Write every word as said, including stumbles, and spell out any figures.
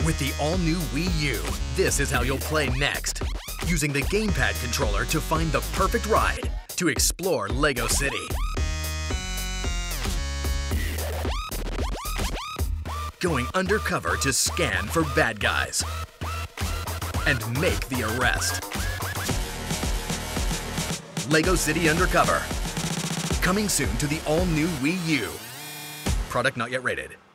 With the all-new Wii U, this is how you'll play next. Using the gamepad controller to find the perfect ride to explore Lego City. Going undercover to scan for bad guys. And make the arrest. Lego City Undercover. Coming soon to the all-new Wii U. Product not yet rated.